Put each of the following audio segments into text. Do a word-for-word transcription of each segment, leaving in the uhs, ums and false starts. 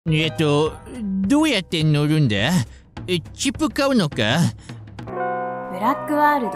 えっと、どうやって乗るんだ？え、チップ買うのか？ ブラックワールド。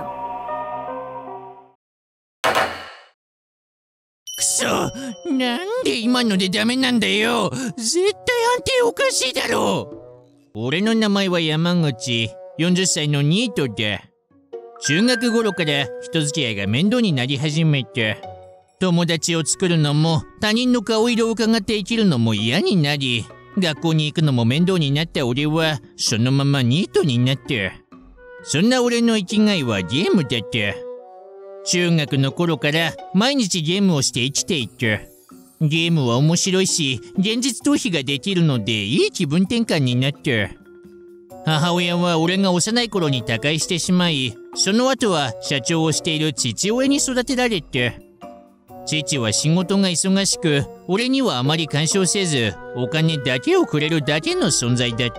くそ！なんで今のでダメなんだよ！絶対安定おかしいだろう！俺の名前は山口、よんじゅっさいのニートだ。中学頃から人付き合いが面倒になり始めた。友達を作るのも他人の顔色を伺って生きるのも嫌になり、学校に行くのも面倒になった俺はそのままニートになった。そんな俺の生きがいはゲームだった。中学の頃から毎日ゲームをして生きていた。ゲームは面白いし現実逃避ができるのでいい気分転換になった。母親は俺が幼い頃に他界してしまい、その後は社長をしている父親に育てられた。父は仕事が忙しく、俺にはあまり干渉せず、お金だけをくれるだけの存在だった。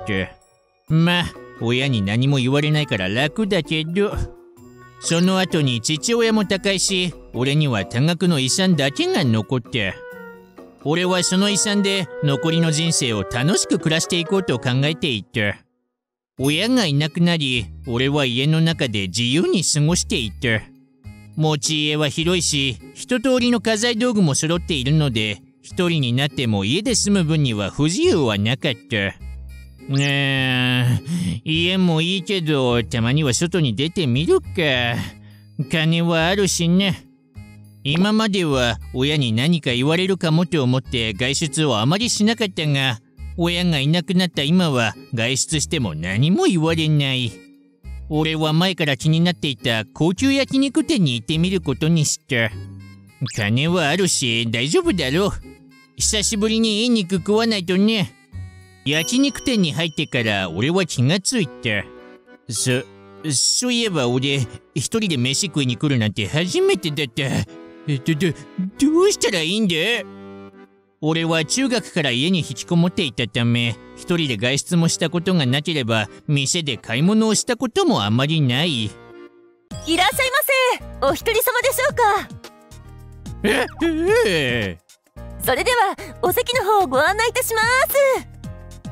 まあ、親に何も言われないから楽だけど。その後に父親も他界し、俺には多額の遺産だけが残った。俺はその遺産で残りの人生を楽しく暮らしていこうと考えていた。親がいなくなり、俺は家の中で自由に過ごしていた。持ち家は広いし、一通りの家財道具も揃っているので、一人になっても家で住む分には不自由はなかった。ねえ、家もいいけど、たまには外に出てみるか。金はあるしね。今までは親に何か言われるかもと思って外出をあまりしなかったが、親がいなくなった今は外出しても何も言われない。俺は前から気になっていた高級焼肉店に行ってみることにした。金はあるし大丈夫だろう。久しぶりにいい肉食わないとね。焼肉店に入ってから俺は気がついた。そ、そういえば俺一人で飯食いに来るなんて初めてだった。え、ど、ど、どうしたらいいんだ？俺は中学から家に引きこもっていたため、一人で外出もしたことがなければ、店で買い物をしたこともあまりない。 いらっしゃいませ。お一人様でしょうか？ え、えー、それではお席の方をご案内いたします。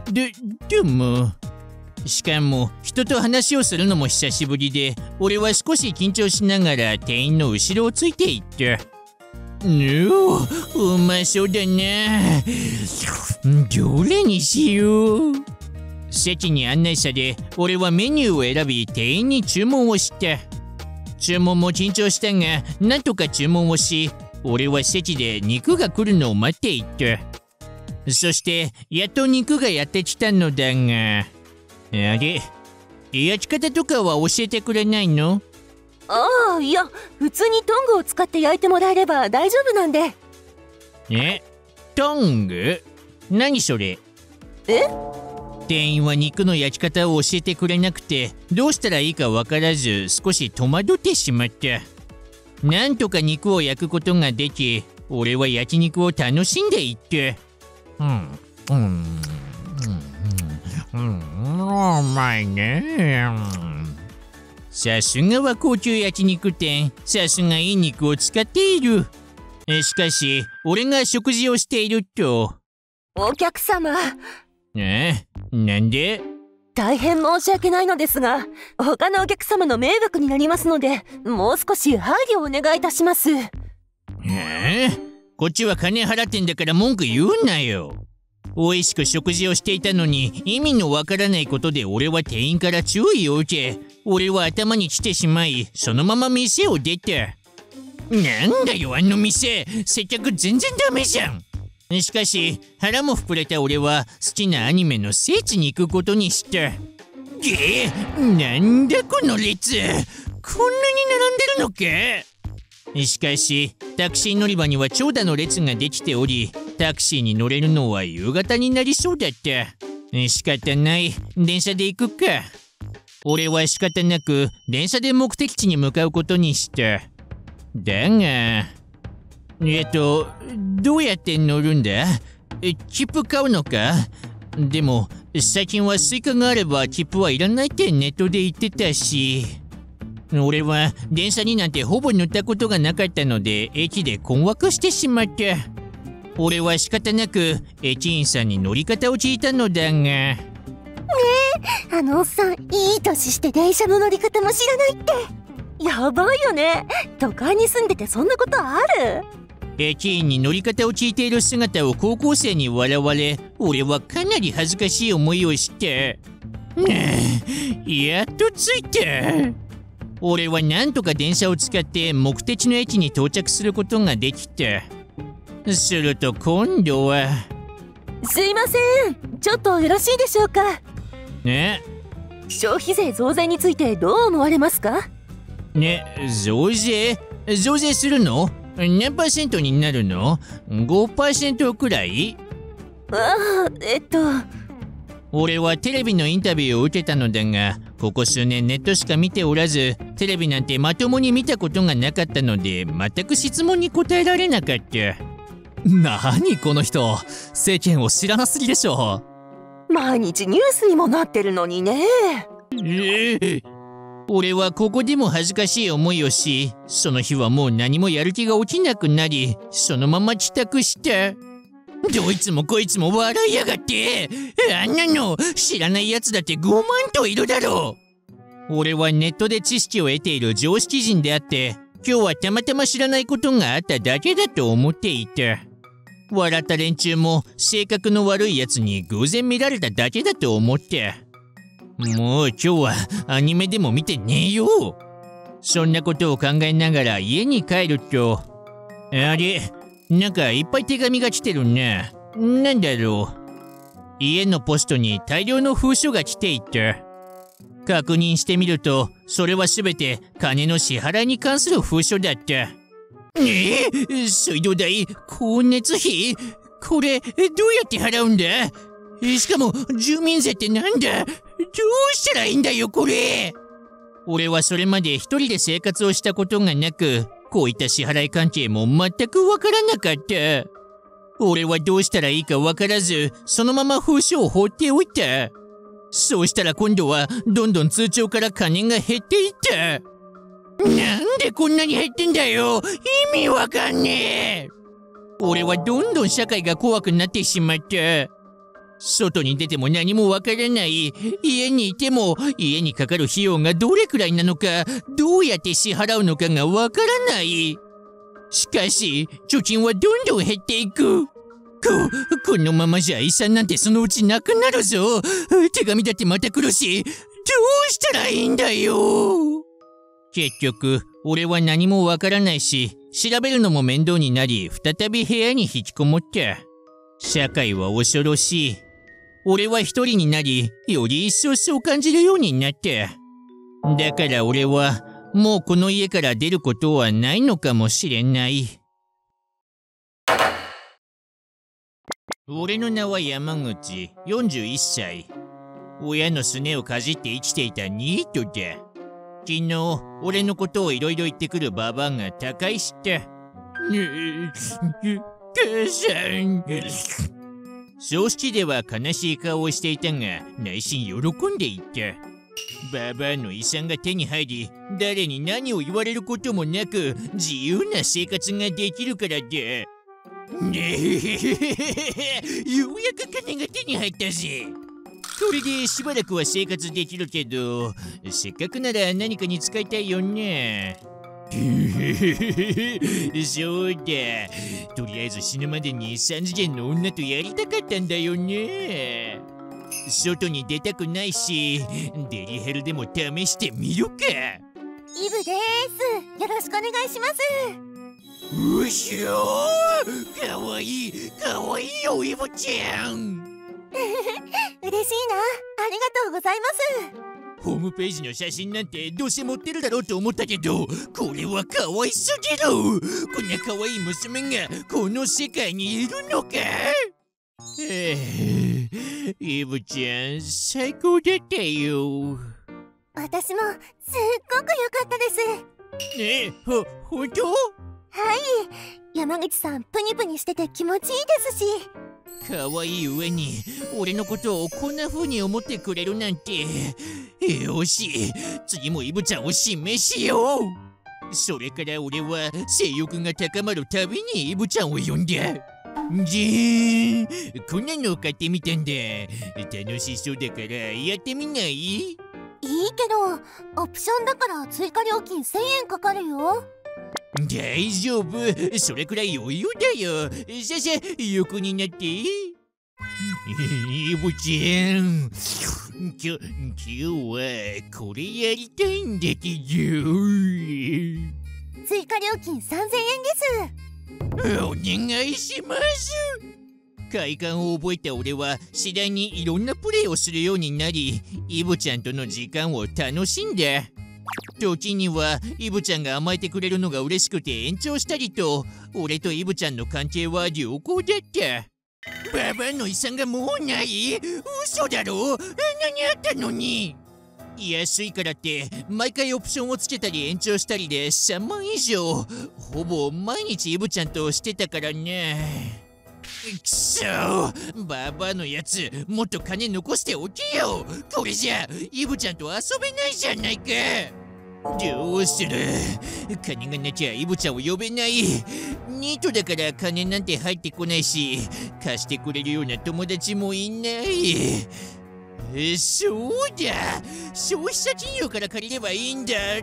で、でも、しかも人と話をするのも久しぶりで、俺は少し緊張しながら店員の後ろをついていった。おお、うまそうだな。どれにしよう。席に案内され、俺はメニューを選び店員に注文をした。注文も緊張したが、なんとか注文をし、俺は席で肉が来るのを待っていた。そしてやっと肉がやってきたのだが、あれ、焼き方とかは教えてくれないの？ ああ、いや、普通にトングを使って焼いてもらえれば大丈夫なんで。 え、トング？何それ？ え？ 店員は肉の焼き方を教えてくれなくて、どうしたらいいかわからず少し戸惑ってしまった。なんとか肉を焼くことができ、俺は焼肉を楽しんでいった。うん、うん、うん、うん、うまいね。さすがは高級焼肉店。さすがいい肉を使っている。しかし、俺が食事をしていると。 お客様。 え？なんで？ 大変申し訳ないのですが、他のお客様の迷惑になりますので、もう少し配慮をお願いいたします。 ええ？こっちは金払ってんだから文句言うなよ。美味しく食事をしていたのに意味のわからないことで俺は店員から注意を受け、俺は頭に来てしまい、そのまま店を出た。なんだよあの店、接客全然ダメじゃん。しかし腹も膨れた俺は好きなアニメの聖地に行くことにした。げえ、なんだこの列、こんなに並んでるのか。しかしタクシー乗り場には長蛇の列ができており、タクシーに乗れるのは夕方になりそうだった。仕方ない、電車で行くか。俺は仕方なく電車で目的地に向かうことにした。だが、えっとどうやって乗るんだ？切符買うのか？でも最近はスイカがあれば切符はいらないってネットで言ってたし。俺は電車になんてほぼ乗ったことがなかったので駅で困惑してしまった。 俺は仕方なく駅員さんに乗り方を聞いたのだが。ねえ、あのおっさんいい年して電車の乗り方も知らないってやばいよね。都会に住んでてそんなことある？ 駅員に乗り方を聞いている姿を高校生に笑われ、俺はかなり恥ずかしい思いをして、やっと着いた。俺はなんとか電車を使って目的の駅に到着することができた。すると今度は。 すいません、ちょっとよろしいでしょうか。 ね、 消費税増税についてどう思われますか？ ね、増税増税するの？何パーセントになるの？ ごパーセント くらい？ ああ、えっと俺はテレビのインタビューを受けたのだが、ここ数年ネットしか見ておらず、テレビなんてまともに見たことがなかったので、全く質問に答えられなかった。 なにこの人、世間を知らなすぎでしょ。 毎日ニュースにもなってるのにね。 えー、俺はここでも恥ずかしい思いをし、その日はもう何もやる気が起きなくなり、そのまま帰宅した。どいつもこいつも笑いやがって。あんなの知らないやつだってごまんといるだろう。俺はネットで知識を得ている常識人であって、今日はたまたま知らないことがあっただけだと思っていた。笑った連中も性格の悪いやつに偶然見られただけだと思って。もう今日はアニメでも見てねえよ。そんなことを考えながら家に帰ると、あれ、なんかいっぱい手紙が来てるね。なんだろう。家のポストに大量の封書が来ていた。確認してみると、それはすべて金の支払いに関する封書だった。ええ、水道代、光熱費、これどうやって払うんだ？しかも住民税ってなんだ？どうしたらいいんだよこれ。俺はそれまで一人で生活をしたことがなく、こういった支払い関係も全くわからなかった。俺はどうしたらいいかわからず、そのまま封書を放っておいた。そうしたら今度はどんどん通帳から金が減っていった。なんでこんなに減ってんだよ。意味わかんねえ。俺はどんどん社会が怖くなってしまった。外に出ても何もわからない。家にいても家にかかる費用がどれくらいなのか、どうやって支払うのかがわからない。しかし貯金はどんどん減っていく。こ、このままじゃ遺産なんてそのうちなくなるぞ。手紙だってまた来るし、どうしたらいいんだよ。結局俺は何もわからないし、調べるのも面倒になり、再び部屋に引きこもった。社会は恐ろしい。俺は一人になり、より一層そう感じるようになった。だから俺はもうこの家から出ることはないのかもしれない。俺の名は山口、よんじゅういっさい。親のすねをかじって生きていたニートだ。昨日、俺のことをいろいろ言ってくるババアが他界した。母さん。葬式では悲しい顔をしていたが、内心喜んでいた。ババアの遺産が手に入り、誰に何を言われることもなく、自由な生活ができるからだ。ようやく金が手に入ったぜ。これでしばらくは生活できるけど、せっかくなら何かに使いたいよね。そうだ。とりあえず死ぬまでに三次元の女とやりたかったんだよね。外に出たくないし、デリヘルでも試してみるか。 イブです。よろしくお願いします。 うしょー、かわいいかわいいよイブちゃん。 嬉しいな。ありがとうございます。 ホームページの写真なんてどうせ持ってるだろうと思ったけど、これは可愛すぎる。こんな可愛い娘がこの世界にいるのか。えー、イブちゃん最高だったよ。 私もすっごく良かったです。 え、ほ、ほんと？ はい、山口さんプニプニしてて気持ちいいですし。 可愛い上に俺のことをこんな風に思ってくれるなんて。よし、次もイブちゃんを指名しよう。それから俺は性欲が高まるたびにイブちゃんを呼んで。 じーん、こんなの買ってみたんだ。楽しそうだからやってみない？ いいけど、オプションだから追加料金せんえんかかるよ。 大丈夫、それくらい余裕だよ。さあさあ、横になって。イボちゃん、きょ今日はこれやりたいんだけど。 追加料金さんぜんえんです。 お願いします。快感を覚えた俺は次第にいろんなプレイをするようになり、イボちゃんとの時間を楽しんだ。時にはイブちゃんが甘えてくれるのが嬉しくて延長したりと、俺とイブちゃんの関係は良好だった。ババアの遺産がもうない？嘘だろ？何あったのに。安いからって毎回オプションをつけたり延長したりでさんまん以上、ほぼ毎日イブちゃんとしてたからね。くそー、ババアのやつ、もっと金残しておけよ。これじゃイブちゃんと遊べないじゃないか。どうする？金がなきゃイブちゃんを呼べない。ニートだから金なんて入ってこないし、貸してくれるような友達もいない。え、そうだ、消費者金融から借りればいいんだって。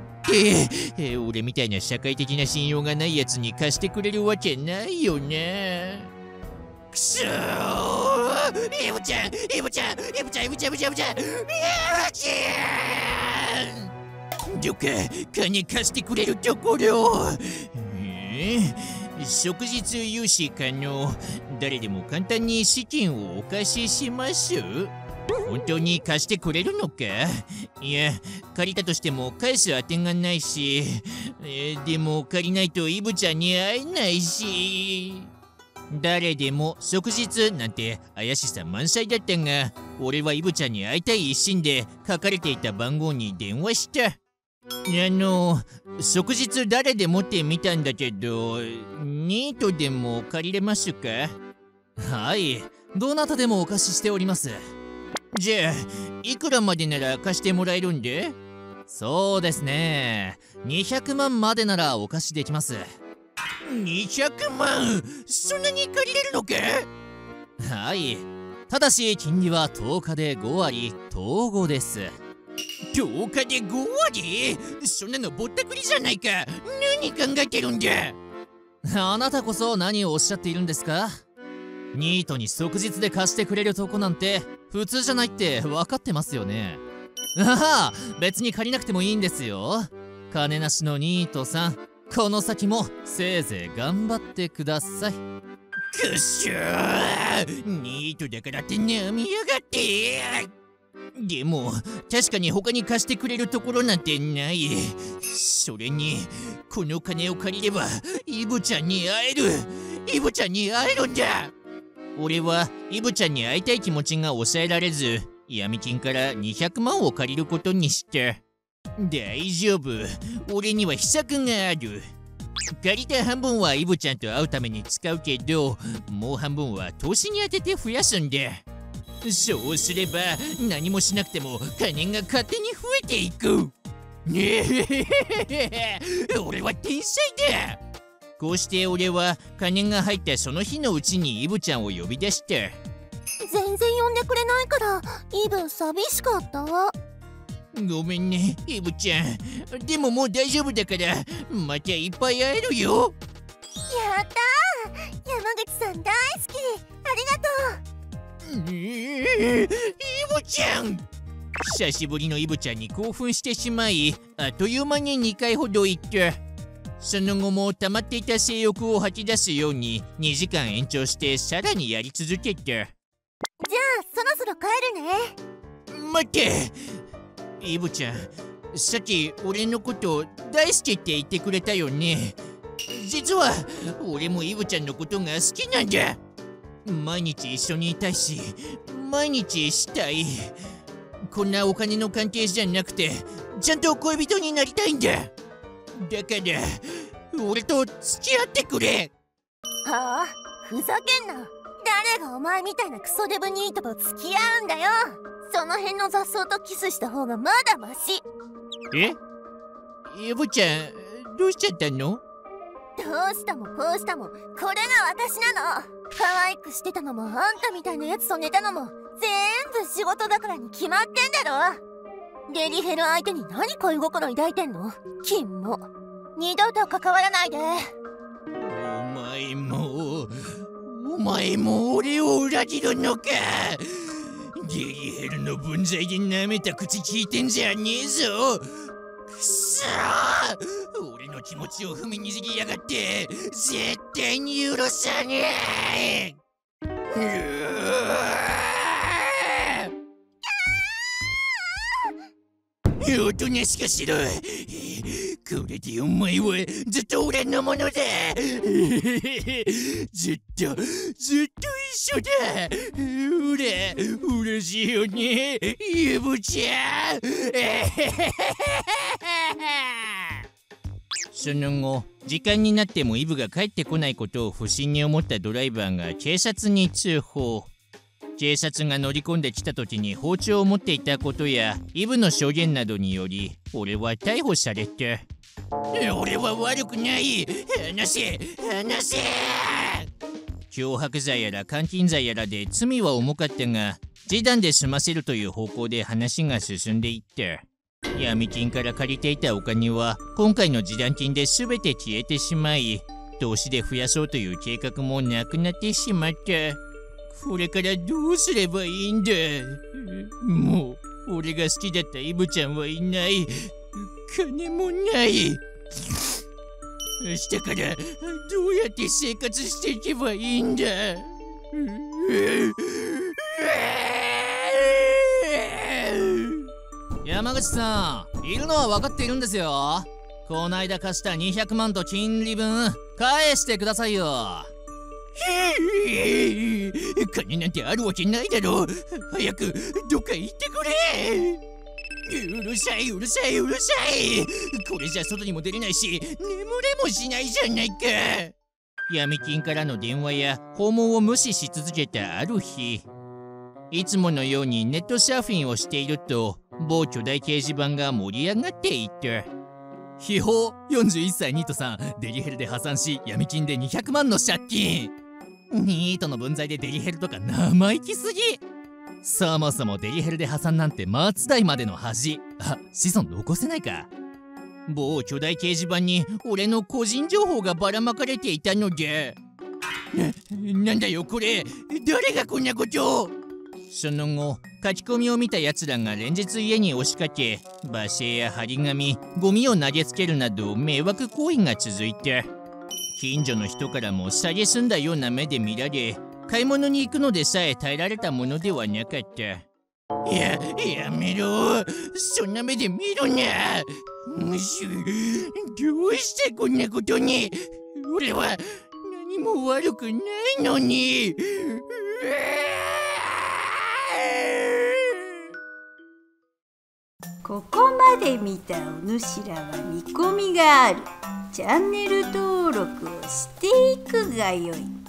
え、俺みたいな社会的な信用がないやつに貸してくれるわけないよな。くそー、イブちゃん、イブちゃん、イブちゃん、イブちゃん、イブちゃん、イブちゃん、イブちゃん、どっか金貸してくれるところ。えー、即日融資可能。誰でも簡単に資金をお貸しします。本当に貸してくれるのか？いや、借りたとしても返す当てがないし、えー、でも借りないとイブちゃんに会えないし。誰でも即日なんて怪しさ満載だったが、俺はイブちゃんに会いたい一心で書かれていた番号に電話した。あの、即日誰でもって見たんだけど、ニートでも借りれますか？ はい、どなたでもお貸ししております。 じゃあ、いくらまでなら貸してもらえるんで？ そうですね、にひゃくまんまでならお貸しできます。 にひゃくまん？そんなに借りれるのか？ はい、ただし金利はとおかでごわり、統合です。 とおかでごわり？そんなのぼったくりじゃないか。何考えてるんだ。 あなたこそ何をおっしゃっているんですか？ニートに即日で貸してくれるとこなんて普通じゃないって分かってますよね。ああ、別に借りなくてもいいんですよ。金なしのニートさん、この先もせいぜい頑張ってください。 くっしょー、ニートだからってなみやがって。でも確かに他に貸してくれるところなんてない。それにこの金を借りればイブちゃんに会える。イブちゃんに会えるんだ。俺はイブちゃんに会いたい気持ちが抑えられず、闇金からにひゃくまんを借りることにした。大丈夫、俺には秘策がある。借りた半分はイブちゃんと会うために使うけど、もう半分は投資に当てて増やすんだ。そうすれば何もしなくても金が勝手に増えていく。俺は天才だ。こうして俺は金が入ったその日のうちにイブちゃんを呼び出した。 全然呼んでくれないからイブ寂しかったわ。 ごめんねイブちゃん。でももう大丈夫だからまたいっぱい会えるよ。 やったー、山口さん大好き、ありがとう。 イブちゃん、久しぶりのイブちゃんに興奮してしまい、あっという間ににかいほど行った。その後も溜まっていた性欲を吐き出すようににじかん延長してさらにやり続けた。じゃあそろそろ帰るね。 待って、イブちゃん、さっき俺のこと大好きって言ってくれたよね。実は俺もイブちゃんのことが好きなんだ。毎日一緒にいたいし毎日したい。こんなお金の関係じゃなくてちゃんと恋人になりたいんだ。だから俺と付き合ってくれ。 はあ、ふざけんな。誰がお前みたいなクソデブニートと付き合うんだよ。その辺の雑草とキスした方がまだマシ。 え、イブちゃんどうしちゃったの？ どうしたもこうしたもこれが私なの。 可愛くしてたのもあんたみたいなやつと寝たのも全部仕事だからに決まってんだろ。デリヘル相手に何恋心抱いてんの？キモ。二度と関わらないで。 お前もお前も俺を裏切るのか。デリヘルの分際で舐めた口聞いてんじゃねえぞ。くそー、俺の気持ちを踏みにじりやがって絶対に許さねえ。うーおとなしくしろ。これでお前はずっと俺のものだ。ずっとずっと一緒だ。ほら嬉しいよねイブちゃん。その後時間になってもイブが帰ってこないことを不審に思ったドライバーが警察に通報。警察が乗り込んできた時に包丁を持っていたことやイブの証言などにより俺は逮捕された。俺は悪くない。話せ話せ。脅迫罪やら監禁罪やらで罪は重かったが示談で済ませるという方向で話が進んでいった。闇金から借りていたお金は今回の示談金で全て消えてしまい投資で増やそうという計画もなくなってしまった。これからどうすればいいんだ。もう俺が好きだったイブちゃんはいない。金もない。明日からどうやって生活していけばいいんだ。 山口さん、いるのは分かっているんですよ。こないだ貸したにひゃくまんと金利分返してくださいよ。 金なんてあるわけないだろ。早くどっか行ってくれ。うるさいうるさいうるさい。これじゃ外にも出れないし眠れもしないじゃないか。闇金からの電話や訪問を無視し続けたある日、いつものようにネットサーフィンをしていると某巨大掲示板が盛り上がっていた。 秘宝よんじゅういっさいニートさん、デリヘルで破産し闇金でにひゃくまんの借金。ニートの分際でデリヘルとか生意気すぎ。そもそもデリヘルで破産なんて末代までの恥。あ、子孫残せないか。 某巨大掲示板に俺の個人情報がばらまかれていたのだ。な、なんだよこれ。誰がこんなことを。その後書き込みを見たやつらが連日家に押しかけ罵声や張り紙、ゴミを投げつけるなど迷惑行為が続いた。近所の人からも蔑んだような目で見られ、買い物に行くのでさえ耐えられたものではなかった。や、やめろ。そんな目で見ろな。むしろどうしてこんなことに。俺は何も悪くないのに。 ここまで見たお主らは見込みがある。チャンネル登録をしていくがよい。